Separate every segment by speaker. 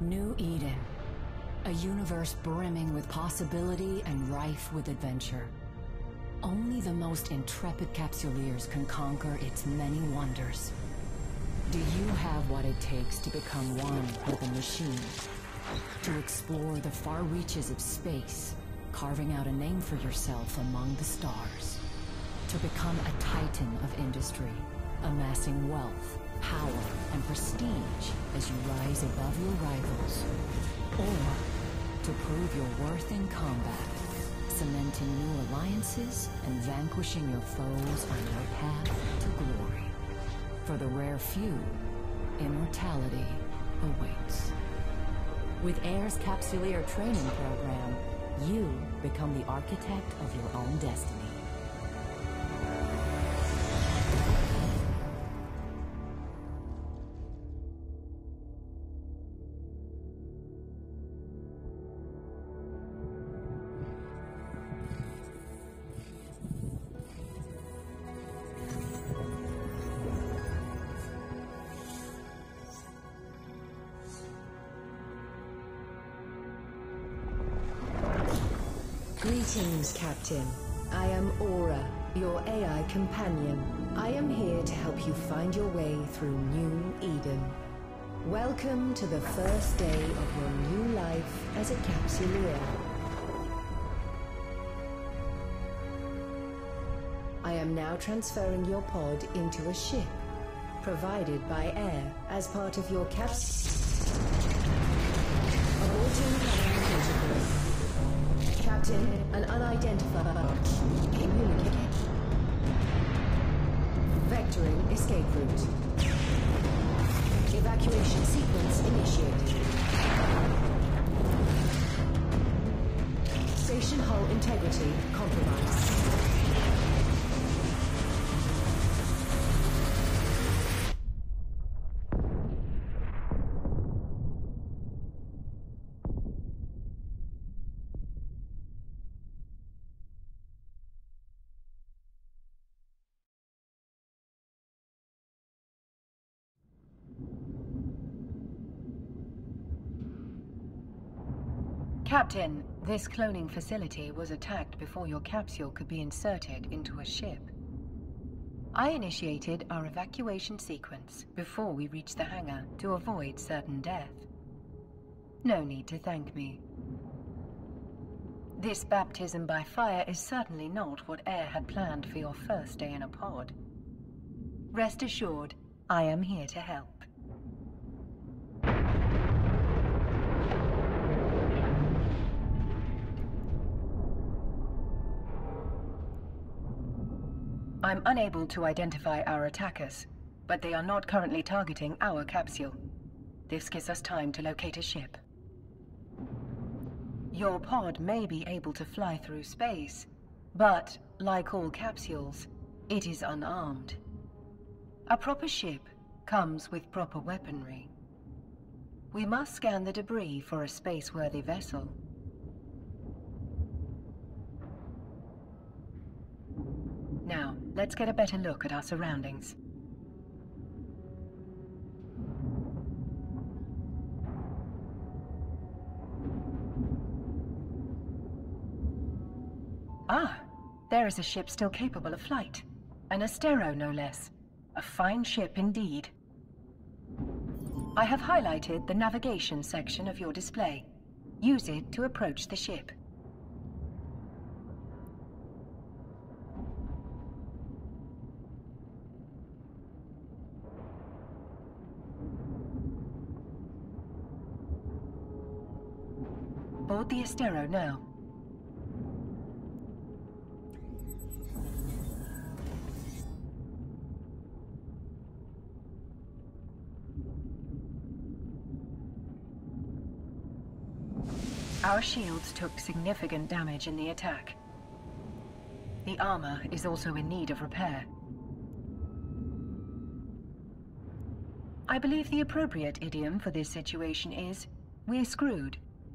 Speaker 1: New Eden. A universe brimming with possibility and rife with adventure. Only the most intrepid capsuleers can conquer its many wonders. Do you have what it takes to become one with the machine? To explore the far reaches of space, carving out a name for yourself among the stars. To become a titan of industry, amassing wealth, power, and prestige as you rise above your rivals. Or to prove your worth in combat, cementing new alliances and vanquishing your foes on your path to glory. For the rare few, immortality awaits. With AIR's Capsuleer training program, you become the architect of your own destiny.
Speaker 2: Greetings, Captain. I am Aura, your AI companion. I am here to help you find your way through New Eden. Welcome to the first day of your new life as a Capsuleer. I am now transferring your pod into a ship, provided by Air as part of your Aborting current protocol. Captain, an unidentified communicate. Vectoring escape route. Evacuation sequence initiated. Station hull integrity compromised.
Speaker 3: Captain, this cloning facility was attacked before your capsule could be inserted into a ship. I initiated our evacuation sequence before we reached the hangar to avoid certain death. No need to thank me. This baptism by fire is certainly not what Air had planned for your first day in a pod. Rest assured, I am here to help. I'm unable to identify our attackers, but they are not currently targeting our capsule. This gives us time to locate a ship. Your pod may be able to fly through space, but, like all capsules, it is unarmed. A proper ship comes with proper weaponry. We must scan the debris for a space-worthy vessel. Now, let's get a better look at our surroundings. Ah, there is a ship still capable of flight. An Astero, no less. A fine ship indeed. I have highlighted the navigation section of your display. Use it to approach the ship. Board the Astero now. Our shields took significant damage in the attack. The armor is also in need of repair. I believe the appropriate idiom for this situation is, "We're screwed."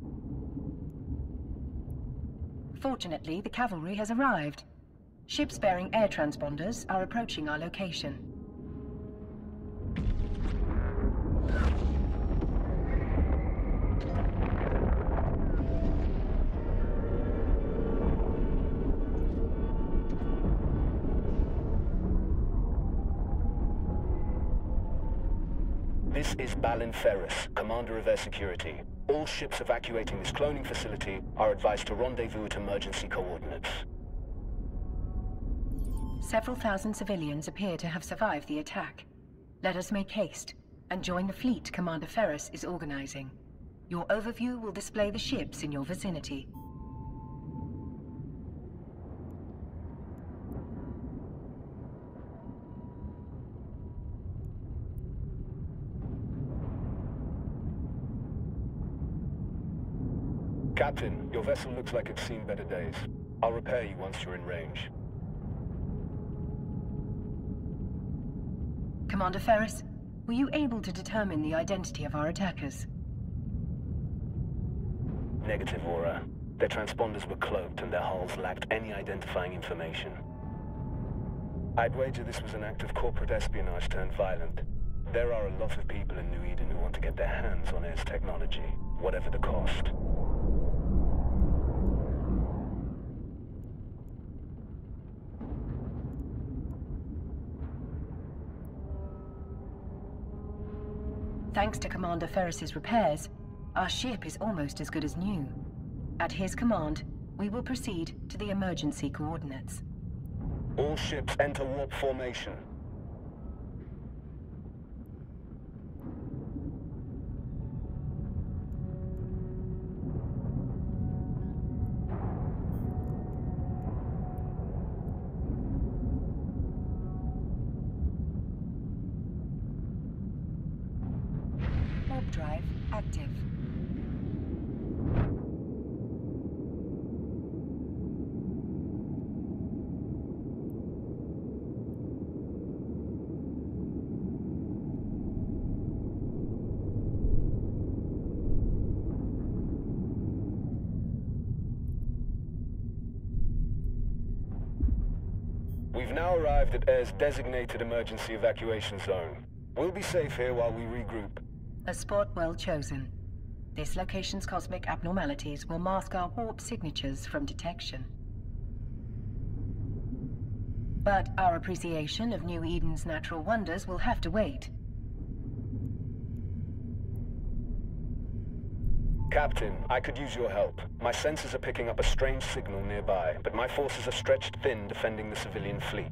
Speaker 3: Fortunately, the cavalry has arrived. Ships bearing air transponders are approaching our location.
Speaker 4: This is Balin Ferris, Commander of Air Security. All ships evacuating this cloning facility are advised to rendezvous at emergency coordinates.
Speaker 3: Several thousand civilians appear to have survived the attack. Let us make haste and join the fleet Commander Ferris is organizing. Your overview will display the ships in your vicinity.
Speaker 4: Captain, your vessel looks like it's seen better days. I'll repair you once you're in range.
Speaker 3: Commander Ferris, were you able to determine the identity of our attackers?
Speaker 4: Negative, Aura. Their transponders were cloaked and their hulls lacked any identifying information. I'd wager this was an act of corporate espionage turned violent. There are a lot of people in New Eden who want to get their hands on Air's technology, whatever the cost.
Speaker 3: Thanks to Commander Ferris's repairs, our ship is almost as good as new. At his command, we will proceed to the emergency coordinates.
Speaker 4: All ships enter warp formation.
Speaker 3: Warp drive active.
Speaker 4: We've now arrived at Air's designated emergency evacuation zone. We'll be safe here while we regroup.
Speaker 3: A spot well chosen. This location's cosmic abnormalities will mask our warp signatures from detection. But our appreciation of New Eden's natural wonders will have to wait.
Speaker 4: Captain, I could use your help. My sensors are picking up a strange signal nearby, but my forces are stretched thin defending the civilian fleet.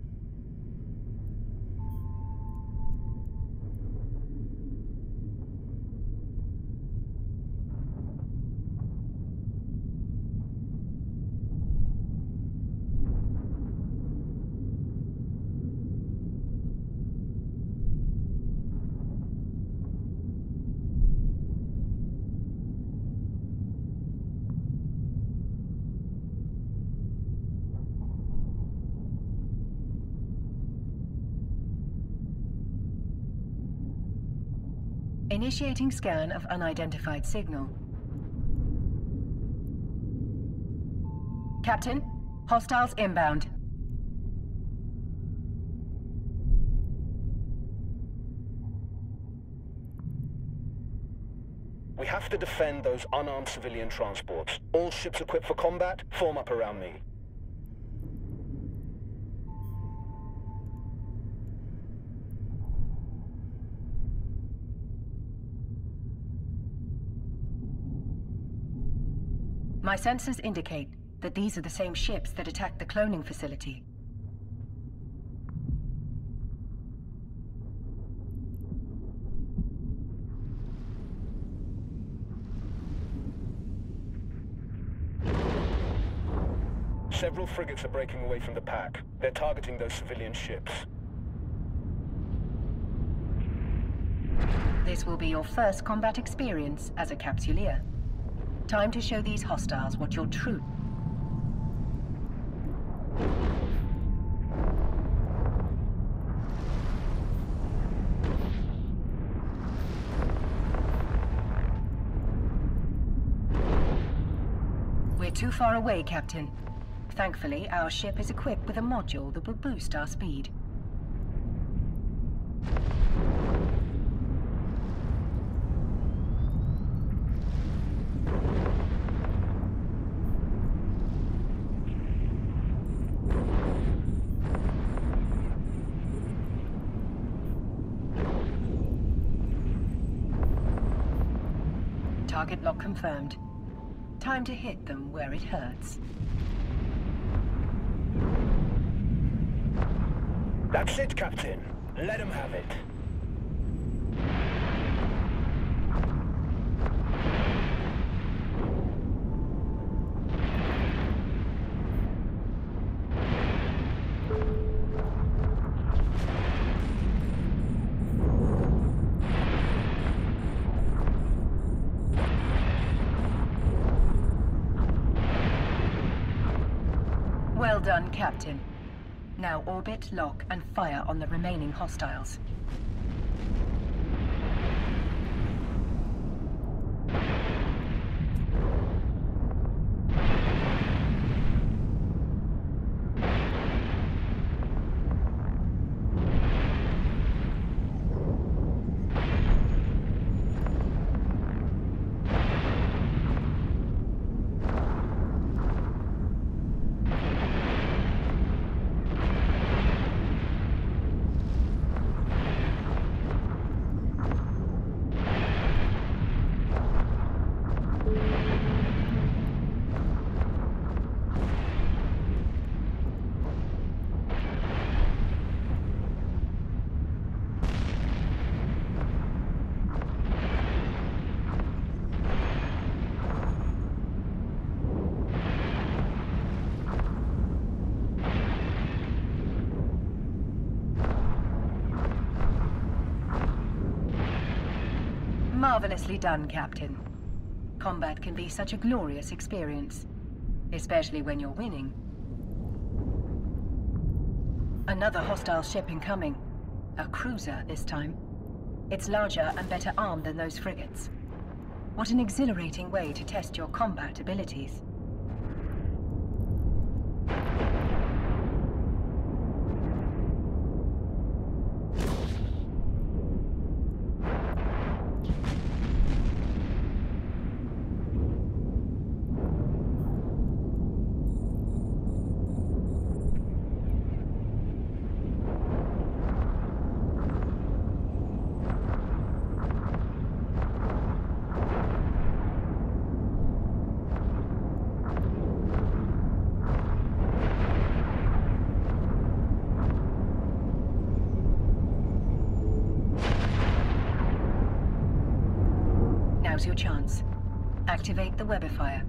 Speaker 3: Initiating scan of unidentified signal. Captain, hostiles inbound.
Speaker 4: We have to defend those unarmed civilian transports. All ships equipped for combat, form up around me.
Speaker 3: My sensors indicate that these are the same ships that attacked the cloning facility.
Speaker 4: Several frigates are breaking away from the pack. They're targeting those civilian ships.
Speaker 3: This will be your first combat experience as a capsuleer. Time to show these hostiles what you're true. We're too far away, Captain. Thankfully, our ship is equipped with a module that will boost our speed. Target lock confirmed. Time to hit them where it hurts.
Speaker 4: That's it, Captain. Let him have it.
Speaker 3: Well done, Captain. Now orbit, lock, and fire on the remaining hostiles. Marvelously done, Captain. Combat can be such a glorious experience, especially when you're winning. Another hostile ship incoming. A cruiser this time. It's larger and better armed than those frigates. What an exhilarating way to test your combat abilities. Now's your chance. Activate the webifier.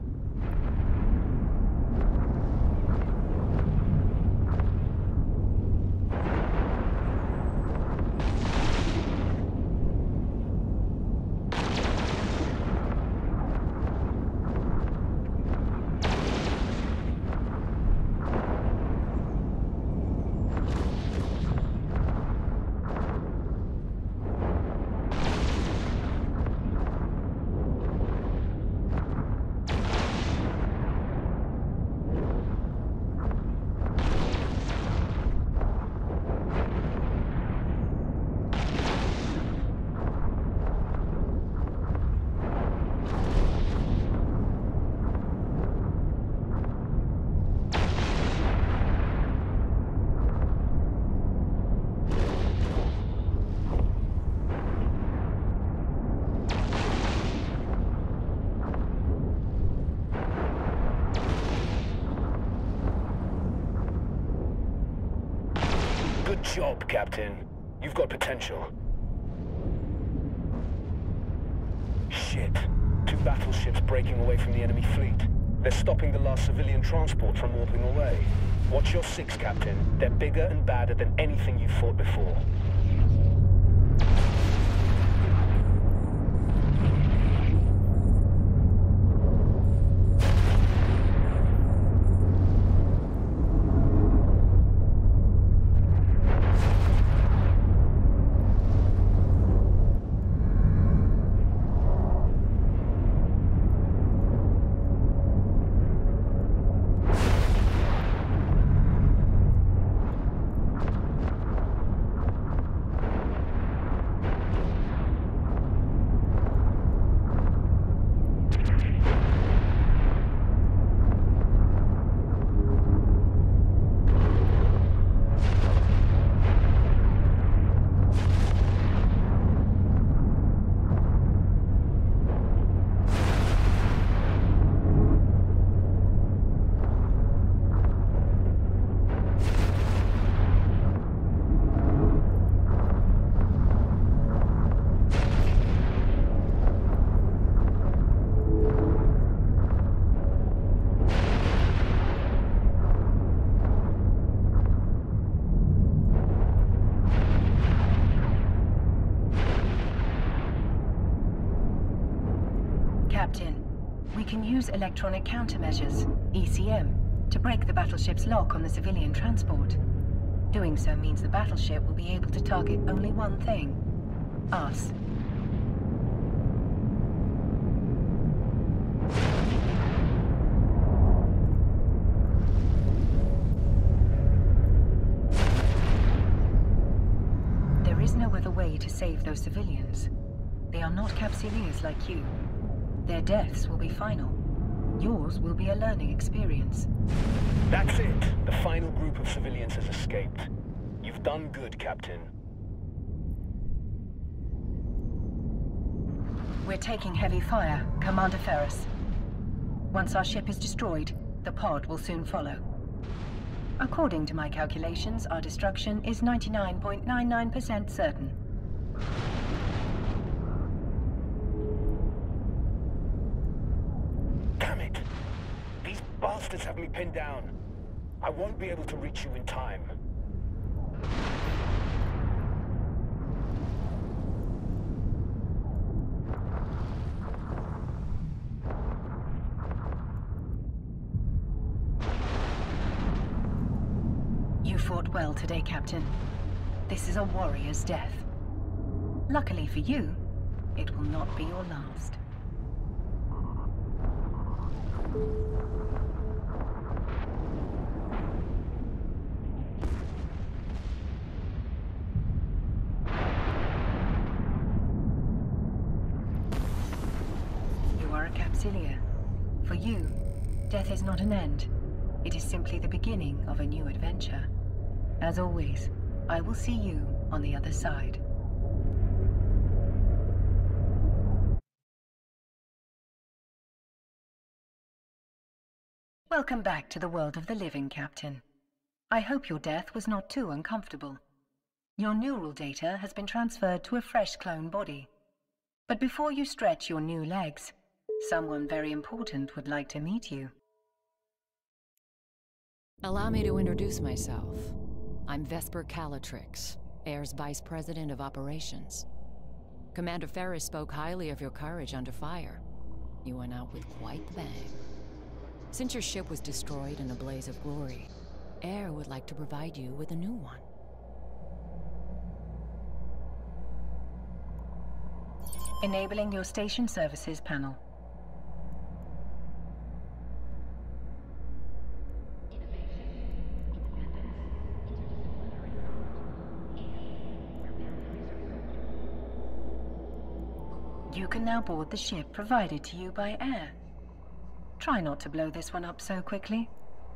Speaker 4: Good job, Captain. You've got potential. Shit. 2 battleships breaking away from the enemy fleet. They're stopping the last civilian transport from warping away. Watch your 6, Captain. They're bigger and badder than anything you've fought before.
Speaker 3: Captain, we can use electronic countermeasures, ECM, to break the battleship's lock on the civilian transport. Doing so means the battleship will be able to target only one thing: us. There is no other way to save those civilians. They are not Capsuleers like you. Their deaths will be final. Yours will be a learning experience.
Speaker 4: That's it! The final group of civilians has escaped. You've done good, Captain.
Speaker 3: We're taking heavy fire, Commander Ferris. Once our ship is destroyed, the pod will soon follow. According to my calculations, our destruction is 99.99% certain.
Speaker 4: Damn it! These bastards have me pinned down. I won't be able to reach you in time.
Speaker 3: You fought well today, Captain. This is a warrior's death. Luckily for you, it will not be your last. You are a Capsuleer. For you, death is not an end. It is simply the beginning of a new adventure. As always, I will see you on the other side. Welcome back to the world of the living, Captain. I hope your death was not too uncomfortable. Your neural data has been transferred to a fresh clone body. But before you stretch your new legs, someone very important would like to meet you.
Speaker 1: Allow me to introduce myself. I'm Vesper Calatrix, Air's Vice President of Operations. Commander Ferris spoke highly of your courage under fire. You went out with quite the bang. Since your ship was destroyed in a blaze of glory, Air would like to provide you with a new one.
Speaker 3: Enabling your station services panel. You can now board the ship provided to you by Air. Try not to blow this one up so quickly.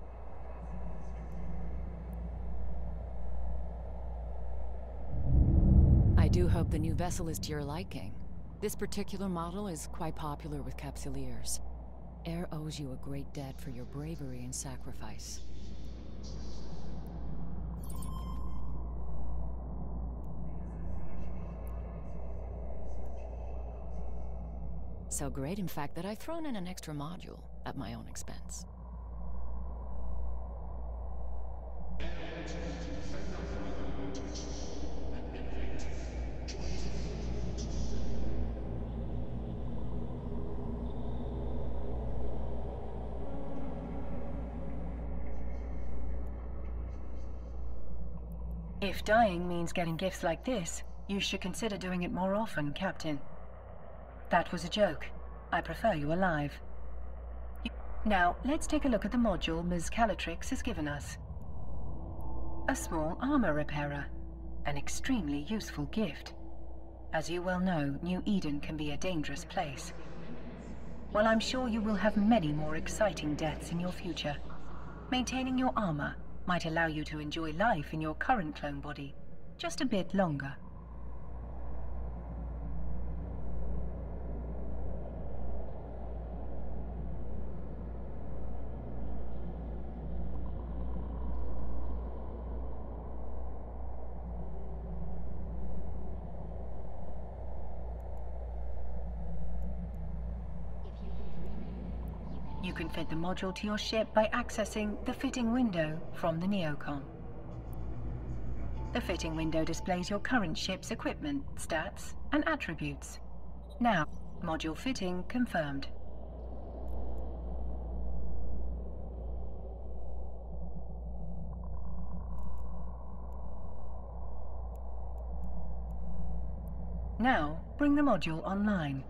Speaker 1: I do hope the new vessel is to your liking. This particular model is quite popular with Capsuleers. Air owes you a great debt for your bravery and sacrifice. So great, in fact, that I've thrown in an extra module at my own expense.
Speaker 3: If dying means getting gifts like this, you should consider doing it more often, Captain. That was a joke. I prefer you alive. Now, let's take a look at the module Ms. Calatrix has given us. A small armor repairer. An extremely useful gift. As you well know, New Eden can be a dangerous place. While I'm sure you will have many more exciting deaths in your future, maintaining your armor might allow you to enjoy life in your current clone body just a bit longer. You can fit the module to your ship by accessing the fitting window from the neocon. The fitting window displays your current ship's equipment, stats, and attributes. Now, Module fitting confirmed. Now, bring the module online.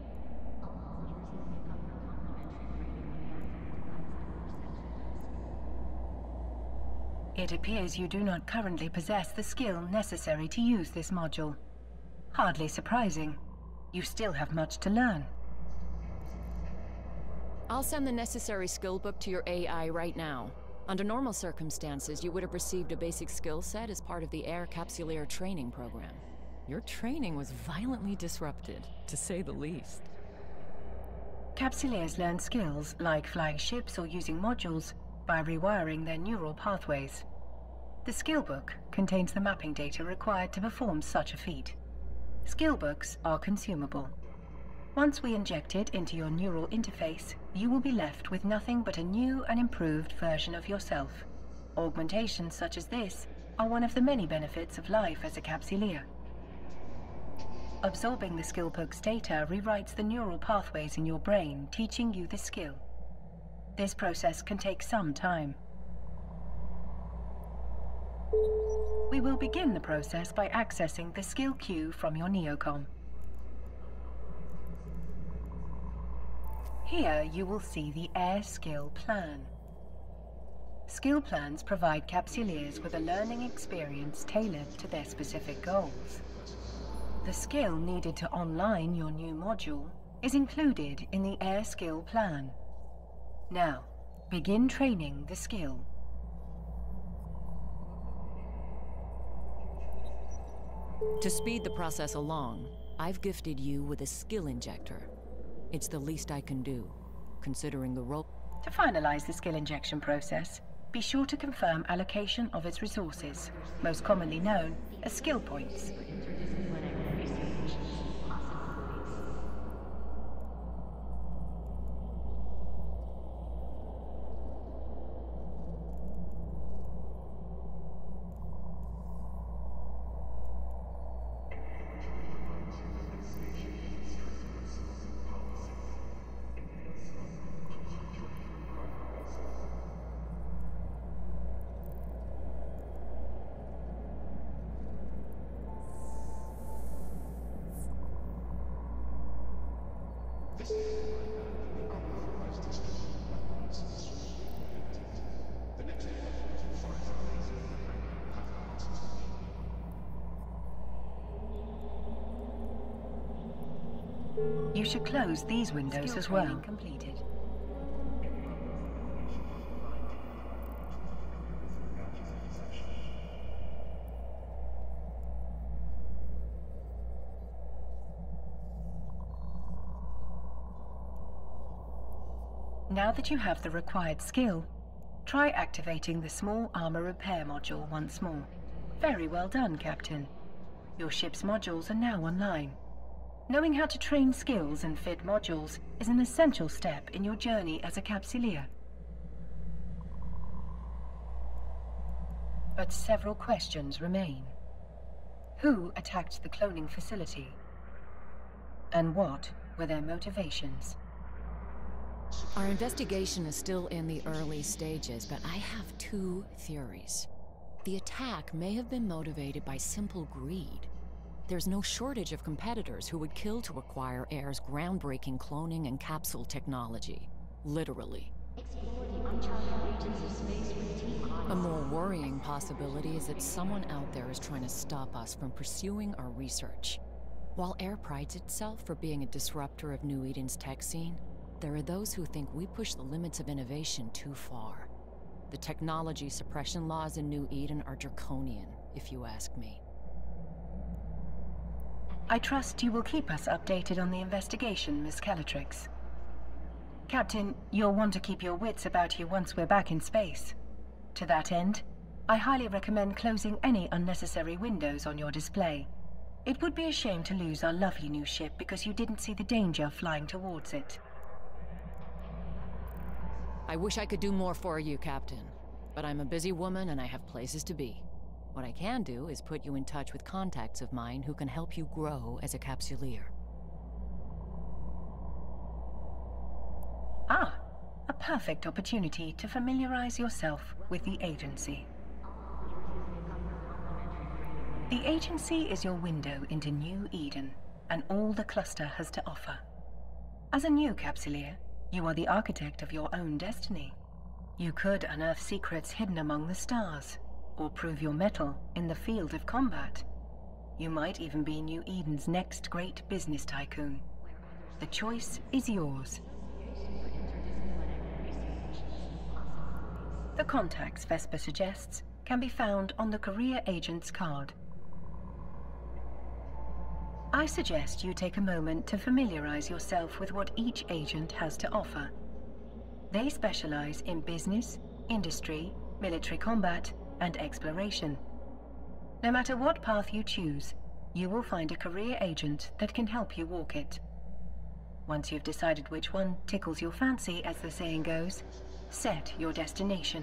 Speaker 3: It appears you do not currently possess the skill necessary to use this module. Hardly surprising. You still have much to learn.
Speaker 1: I'll send the necessary skill book to your AI right now. Under normal circumstances, you would have received a basic skill set as part of the Air Capsuleer training program. Your training was violently disrupted, to say the least.
Speaker 3: Capsuleers learn skills like flying ships or using modules by rewiring their neural pathways. The skill book contains the mapping data required to perform such a feat. Skill books are consumable. Once we inject it into your neural interface, you will be left with nothing but a new and improved version of yourself. Augmentations such as this are one of the many benefits of life as a capsuleer. Absorbing the skill book's data rewrites the neural pathways in your brain, teaching you the skill. This process can take some time. We will begin the process by accessing the skill queue from your neocom. Here you will see the Air Skill Plan. Skill plans provide capsuleers with a learning experience tailored to their specific goals. The skill needed to online your new module is included in the Air Skill Plan. Now, begin training the skill.
Speaker 1: To speed the process along, I've gifted you with a skill injector. It's the least I can do, considering the role.
Speaker 3: To finalize the skill injection process, be sure to confirm allocation of its resources, most commonly known as skill points. You should close these windows as well. Completed. Now that you have the required skill, try activating the small armor repair module once more. Very well done, Captain. Your ship's modules are now online. Knowing how to train skills and fit modules is an essential step in your journey as a capsuleer. But several questions remain. Who attacked the cloning facility? And what were their motivations?
Speaker 1: Our investigation is still in the early stages, but I have two theories. The attack may have been motivated by simple greed. There's no shortage of competitors who would kill to acquire Air's groundbreaking cloning and capsule technology. Literally. A more worrying possibility is that someone out there is trying to stop us from pursuing our research. While Air prides itself for being a disruptor of New Eden's tech scene, there are those who think we push the limits of innovation too far. The technology suppression laws in New Eden are draconian, if you ask me.
Speaker 3: I trust you will keep us updated on the investigation, Miss Calatrix. Captain, you'll want to keep your wits about you once we're back in space. To that end, I highly recommend closing any unnecessary windows on your display. It would be a shame to lose our lovely new ship because you didn't see the danger flying towards it.
Speaker 1: I wish I could do more for you, Captain. But I'm a busy woman and I have places to be. What I can do is put you in touch with contacts of mine who can help you grow as a capsuleer.
Speaker 3: perfect opportunity to familiarize yourself with the agency. The agency is your window into New Eden and all the cluster has to offer. As a new capsuleer, you are the architect of your own destiny. You could unearth secrets hidden among the stars, or prove your mettle in the field of combat. You might even be New Eden's next great business tycoon. The choice is yours. The contacts Vesper suggests can be found on the Career Agent's card. I suggest you take a moment to familiarize yourself with what each agent has to offer. They specialize in business, industry, military combat, and exploration. No matter what path you choose, you will find a career agent that can help you walk it. Once you've decided which one tickles your fancy, as the saying goes, set your destination.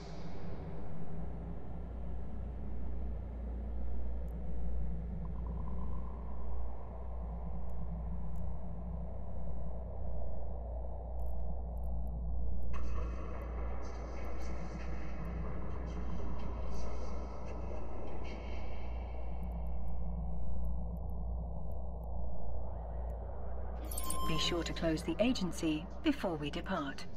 Speaker 3: Be sure to close the agency before we depart.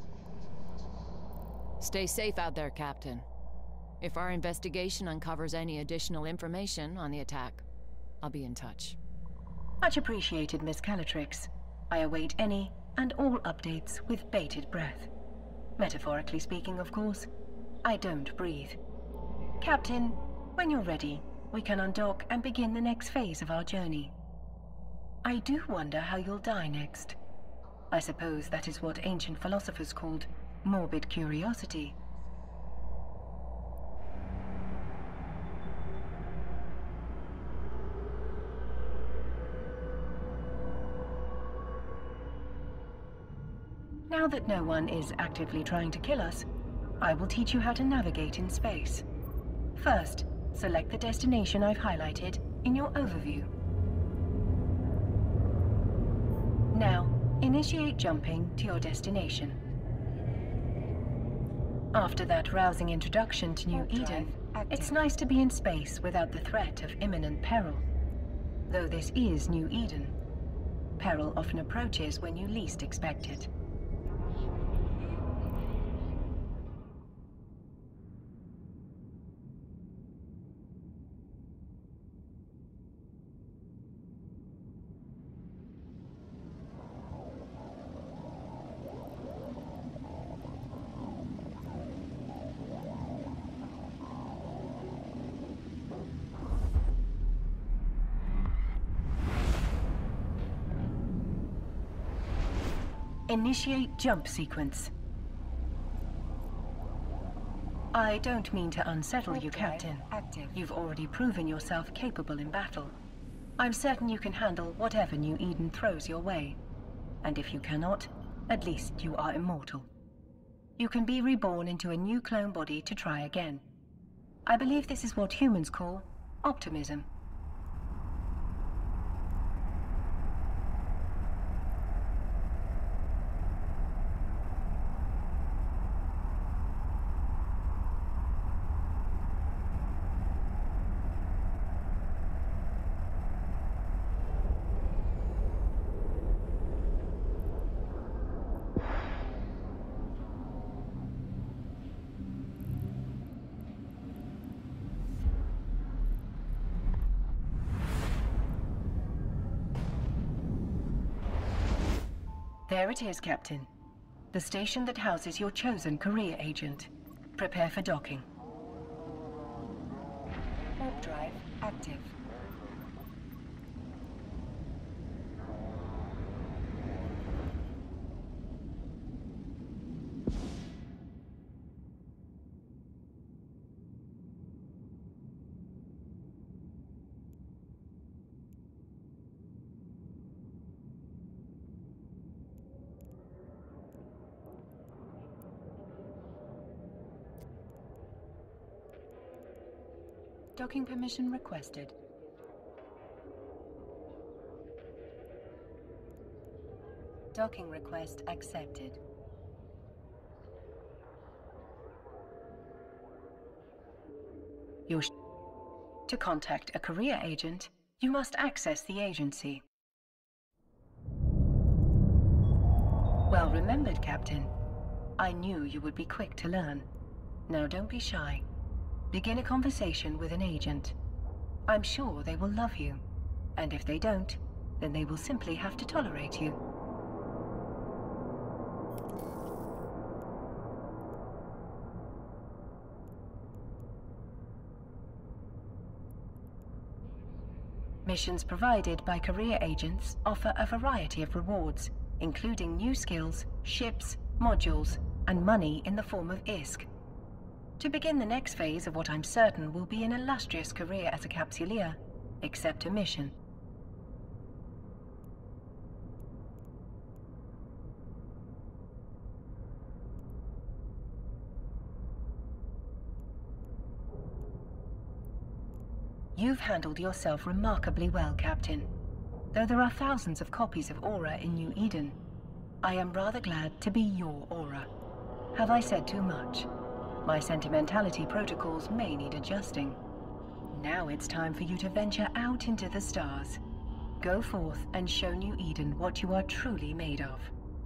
Speaker 1: Stay safe out there, Captain. If our investigation uncovers any additional information on the attack, I'll be in touch.
Speaker 3: Much appreciated, Miss Calatrix. I await any and all updates with bated breath. Metaphorically speaking, of course. I don't breathe. Captain, when you're ready, we can undock and begin the next phase of our journey. I do wonder how you'll die next. I suppose that is what ancient philosophers called morbid curiosity. Now that no one is actively trying to kill us, I will teach you how to navigate in space. First, select the destination I've highlighted in your overview. Now, initiate jumping to your destination. After that rousing introduction to New Eden, it's nice to be in space without the threat of imminent peril. Though this is New Eden, peril often approaches when you least expect it. Initiate jump sequence. I don't mean to unsettle you, Captain. You've already proven yourself capable in battle. I'm certain you can handle whatever New Eden throws your way. And if you cannot, at least you are immortal. You can be reborn into a new clone body to try again. I believe this is what humans call optimism. There it is, Captain. The station that houses your chosen career agent. Prepare for docking. Warp drive active. Docking permission requested. Docking request accepted. To contact a career agent, you must access the agency. Well remembered, Captain. I knew you would be quick to learn. Now don't be shy. Begin a conversation with an agent. I'm sure they will love you. And if they don't, then they will simply have to tolerate you. Missions provided by career agents offer a variety of rewards, including new skills, ships, modules, and money in the form of ISK. To begin the next phase of what I'm certain will be an illustrious career as a Capsuleer, accept a mission. You've handled yourself remarkably well, Captain. Though there are thousands of copies of Aura in New Eden, I am rather glad to be your Aura. Have I said too much? My sentimentality protocols may need adjusting. Now it's time for you to venture out into the stars. Go forth and show New Eden what you are truly made of.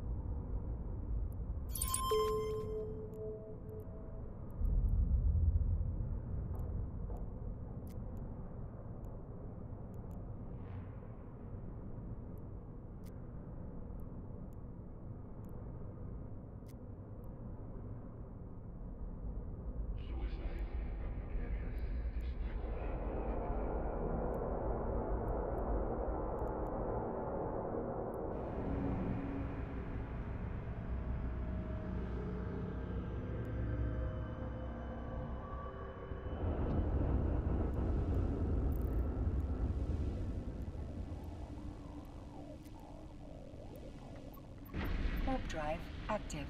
Speaker 3: Warp drive active.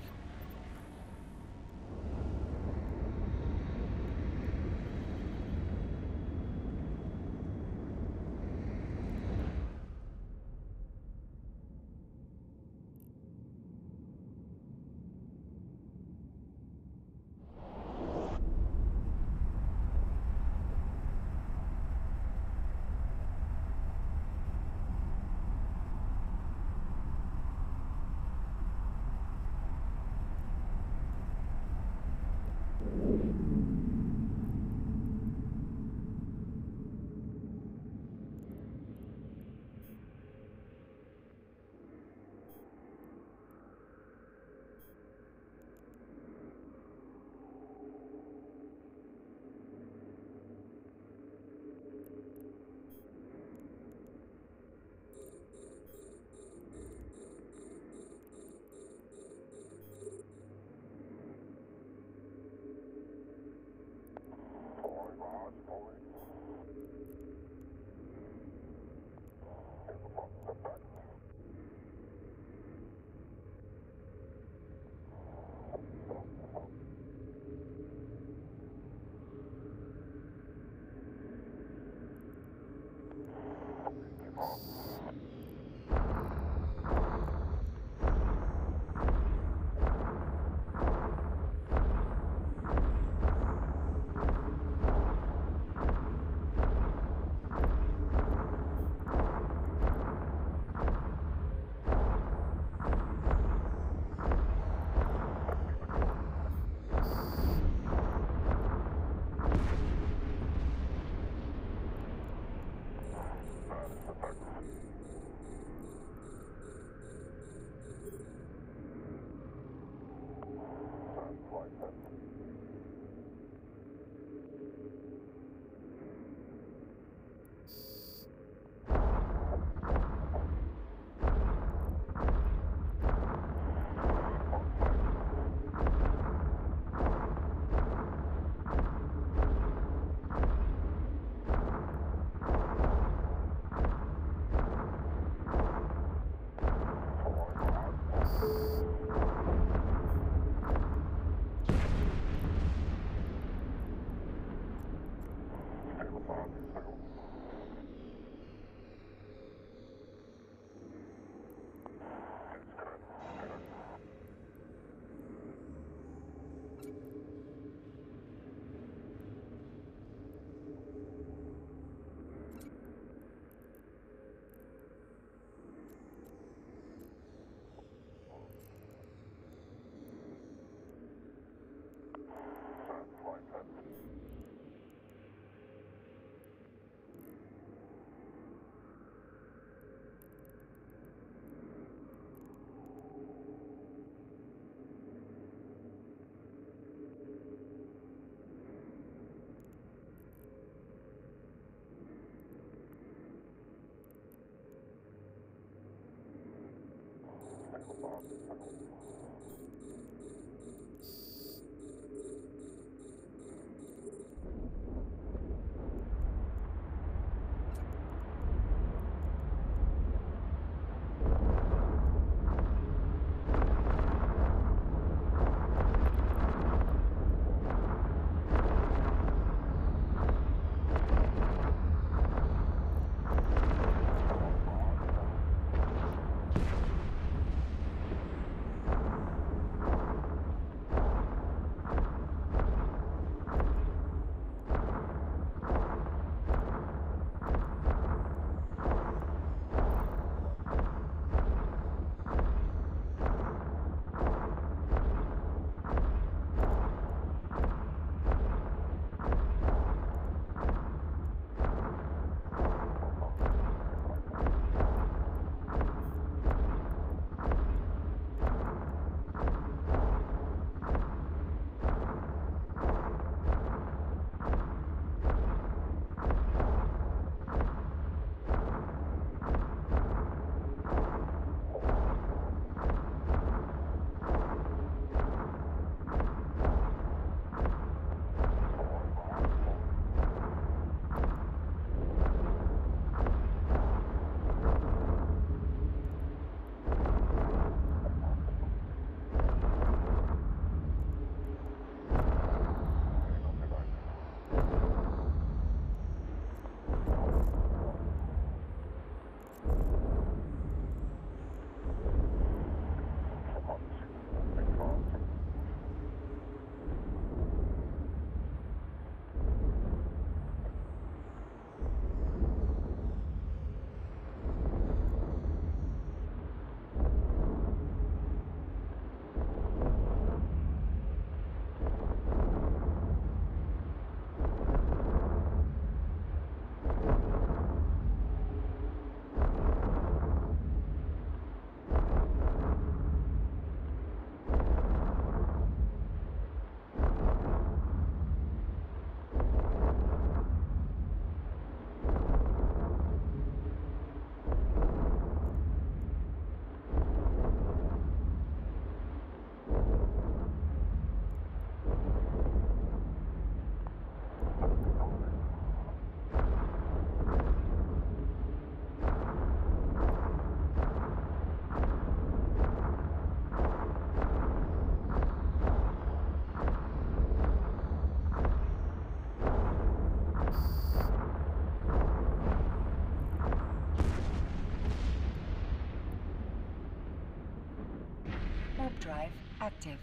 Speaker 3: Warp drive active.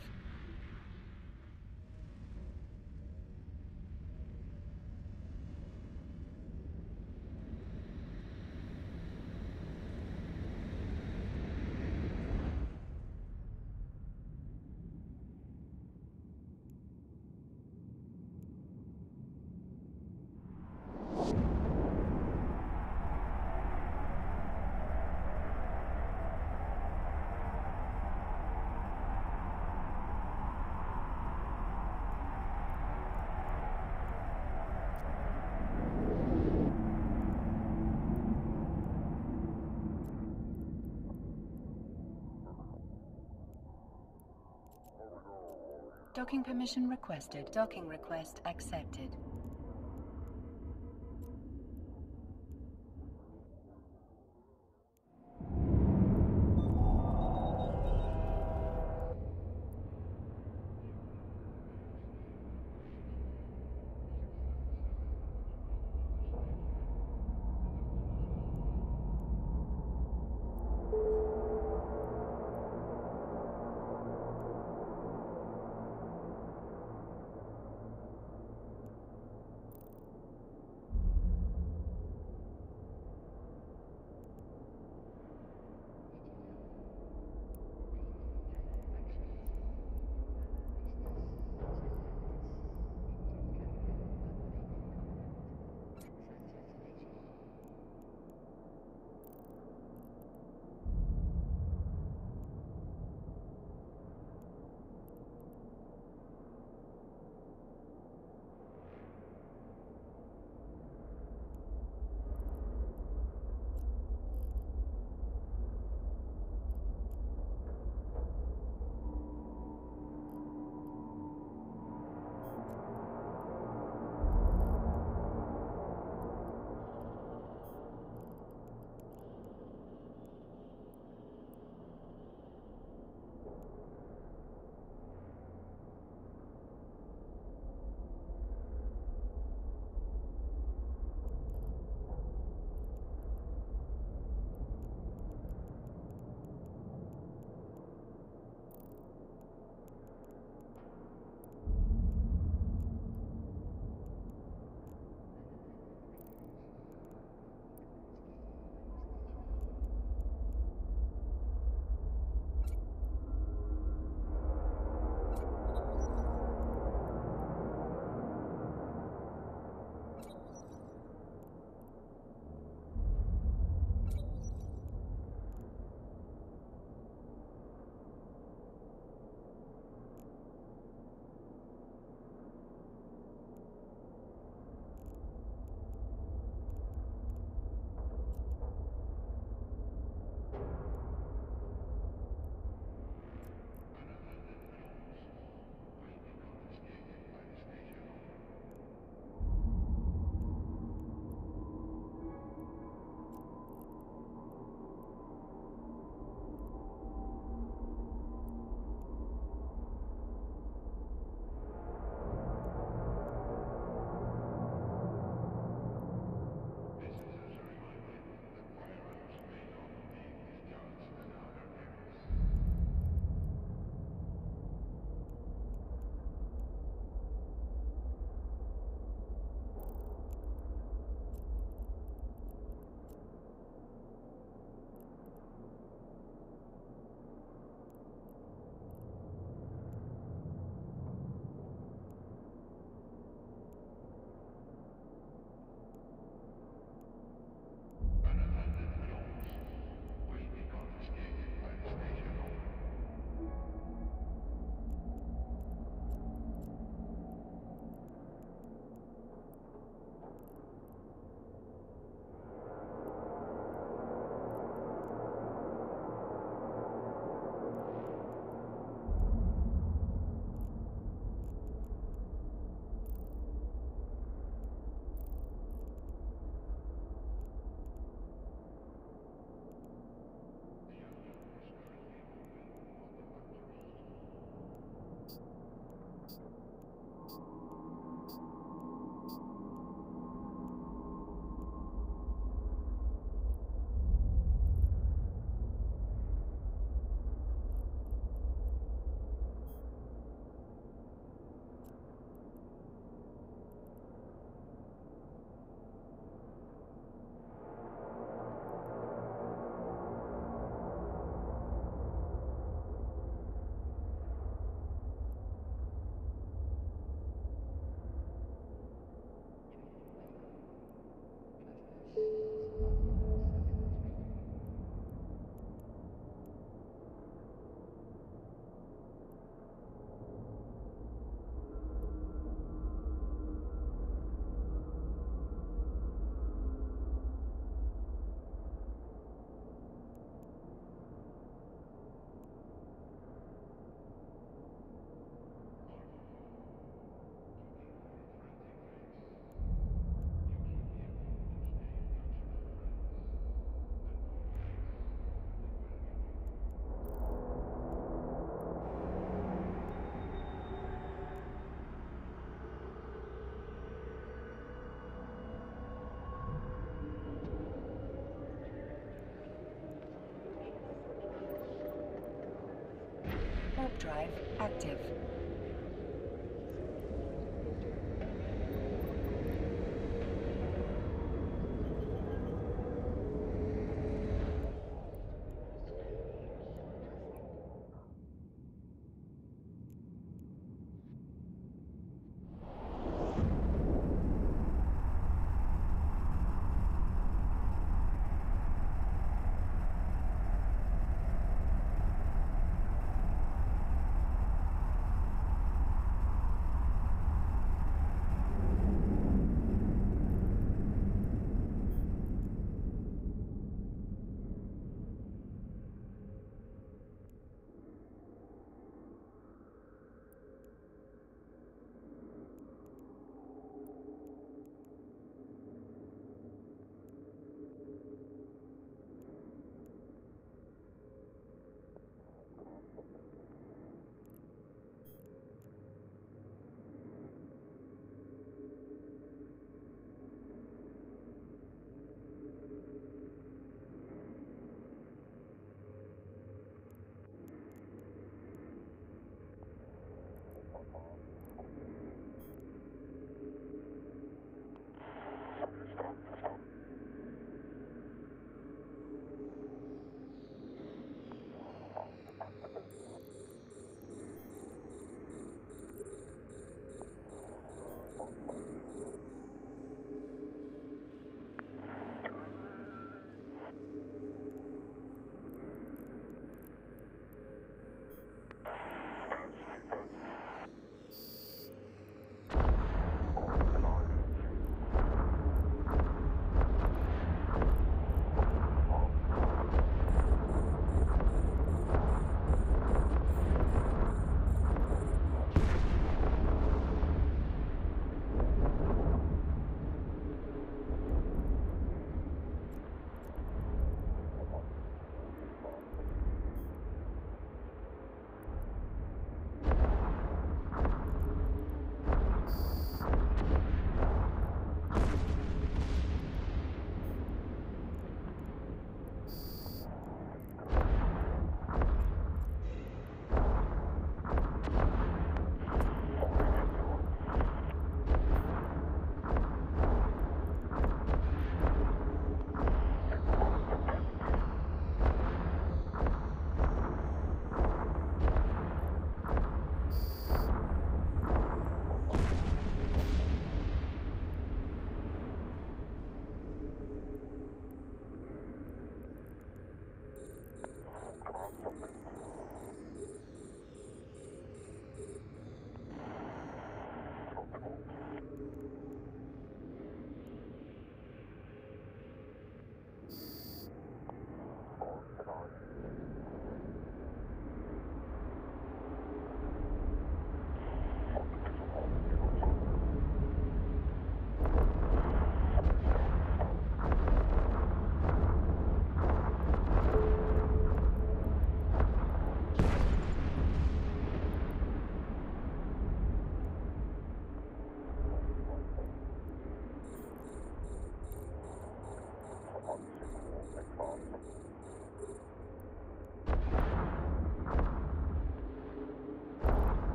Speaker 3: Docking permission requested. Docking request accepted. warp drive active.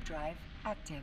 Speaker 3: drive active.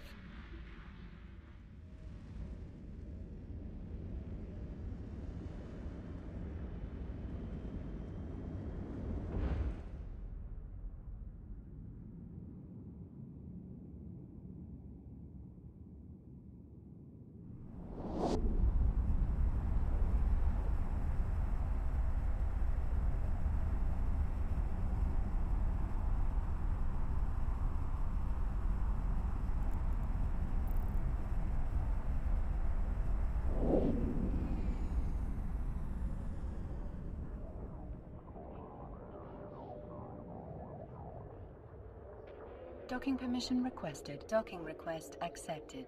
Speaker 3: Docking permission requested. Docking request accepted.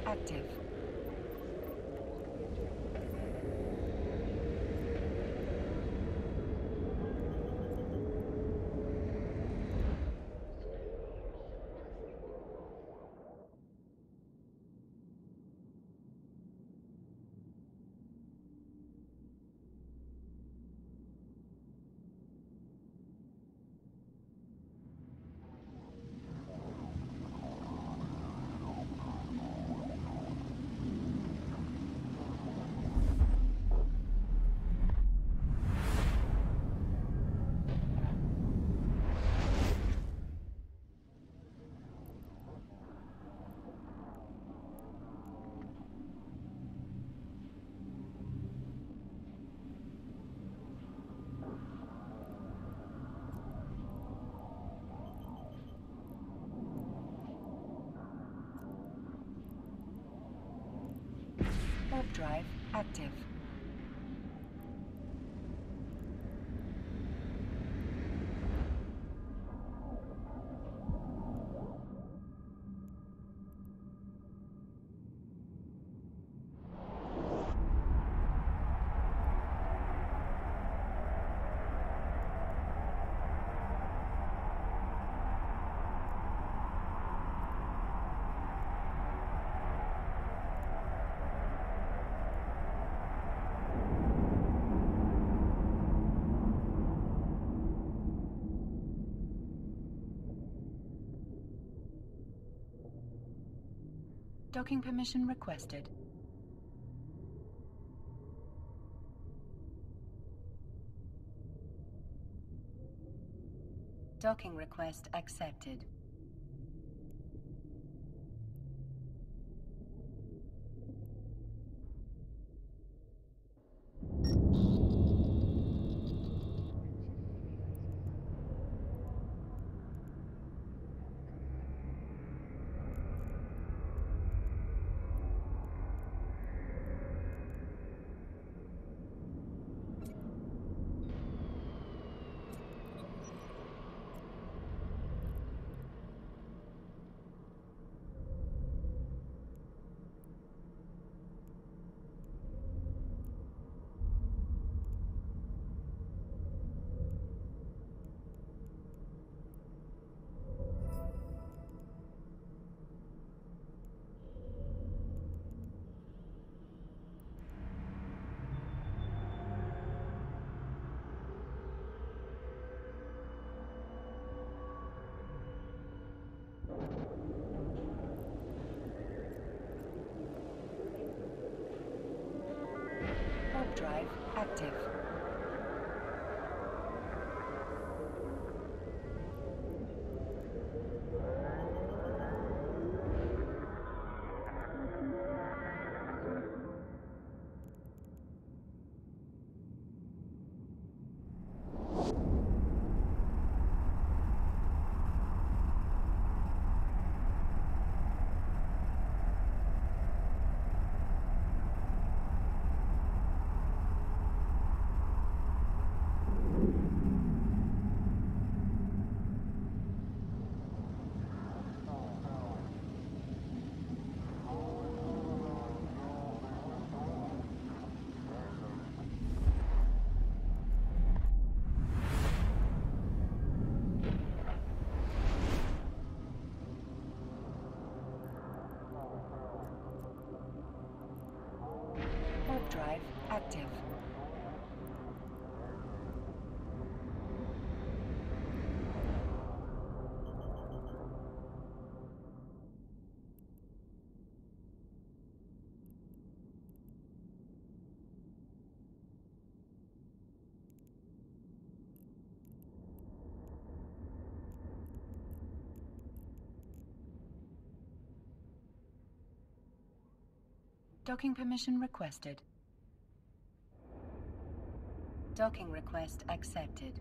Speaker 3: active. Warp drive active. Docking permission requested. Docking request accepted. Warp drive active. Warp drive active. Docking permission requested. Docking request accepted.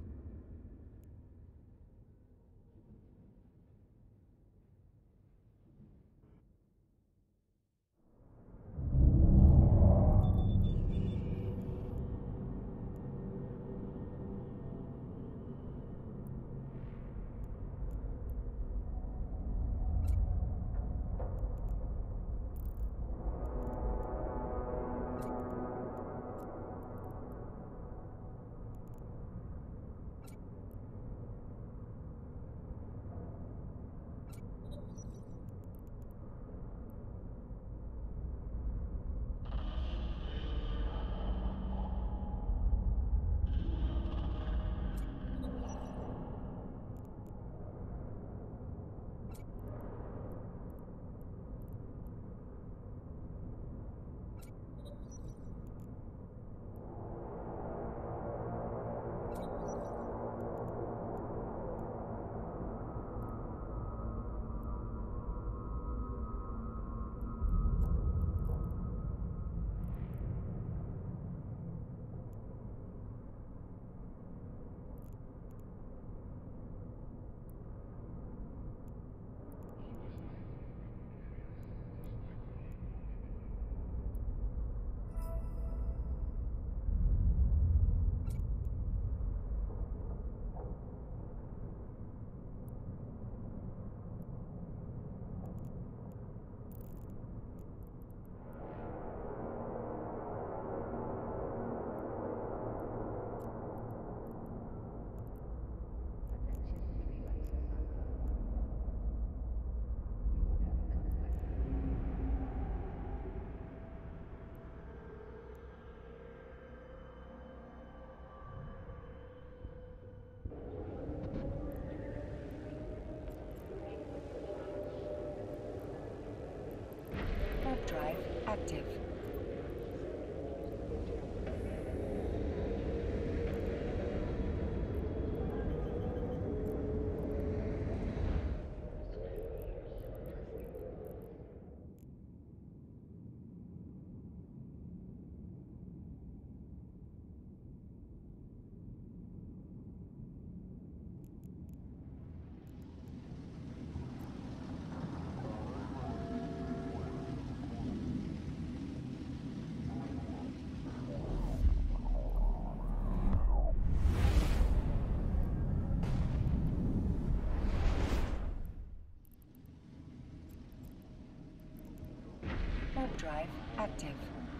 Speaker 3: active. Warp drive active.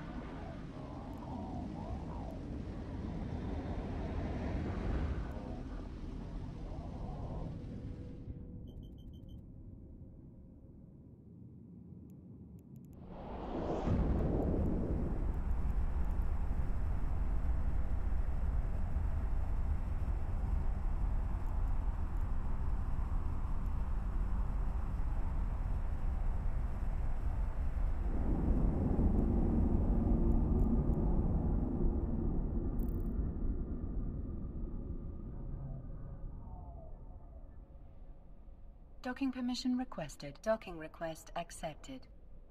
Speaker 3: Docking permission requested. Docking request accepted.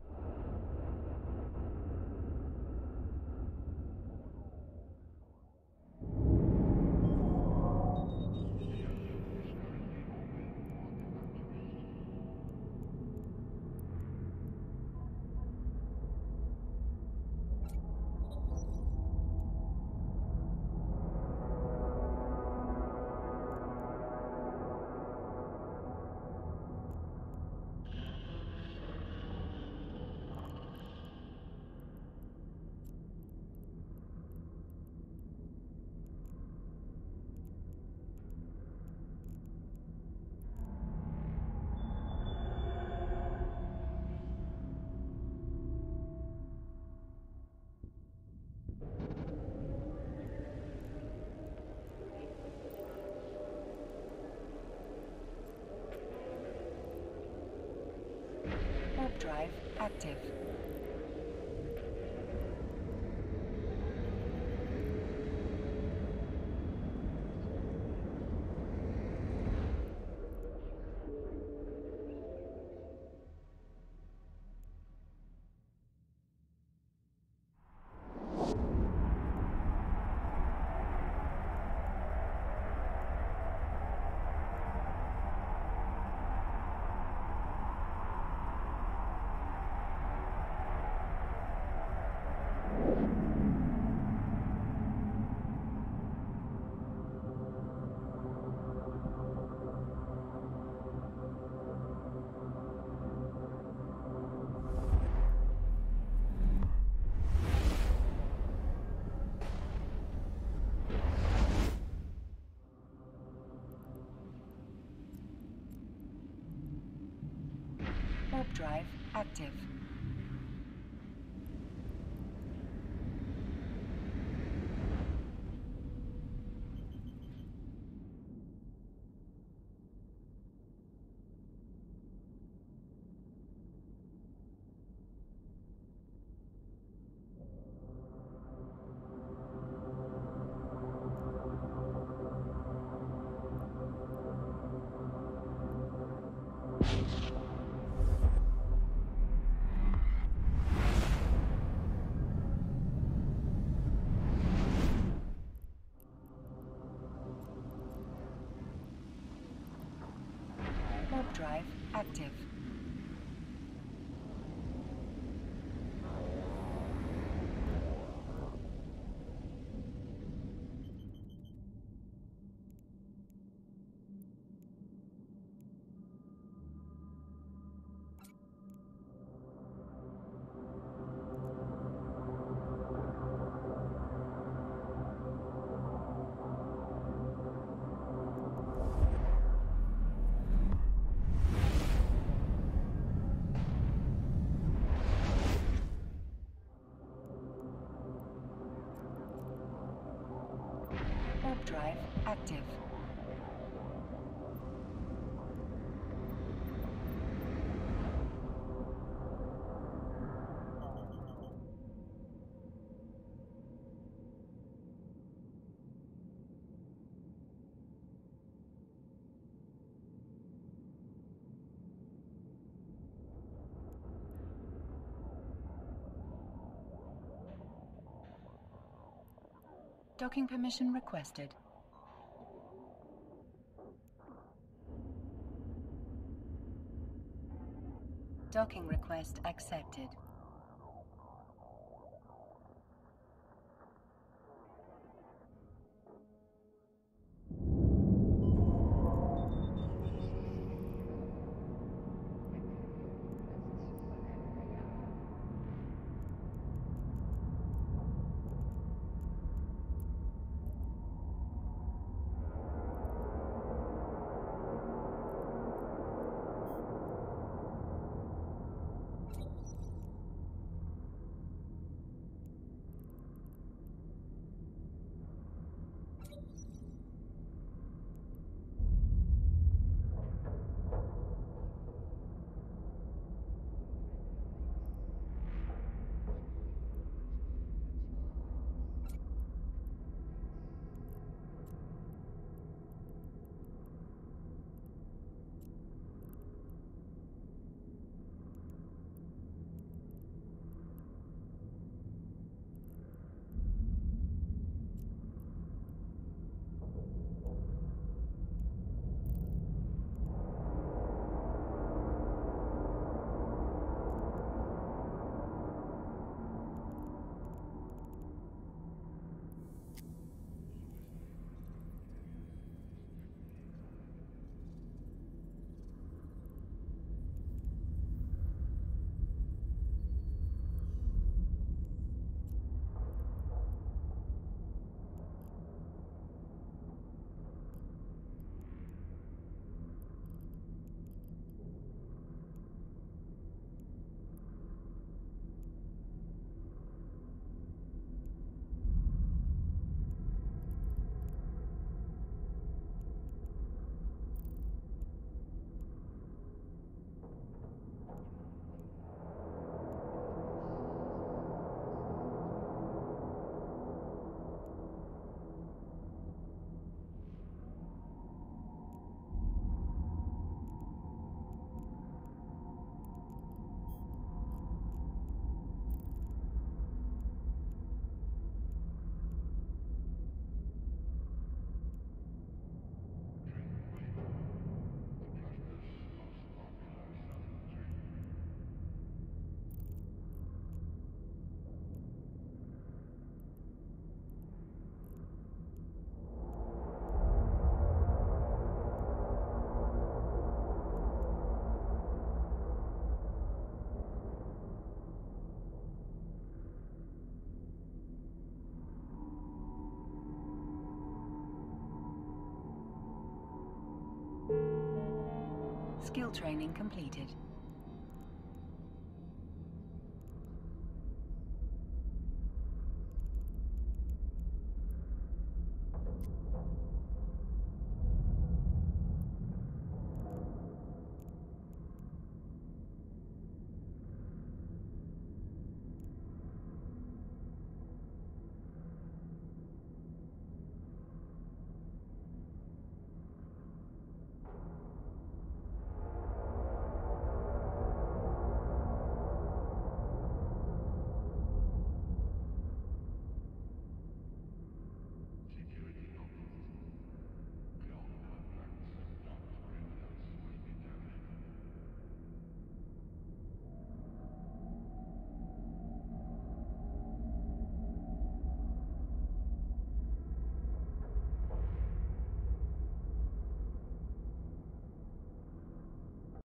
Speaker 3: Warp drive active. Warp drive active. Warp drive active. Warp drive active. Docking permission requested. Docking request accepted. Skill training completed.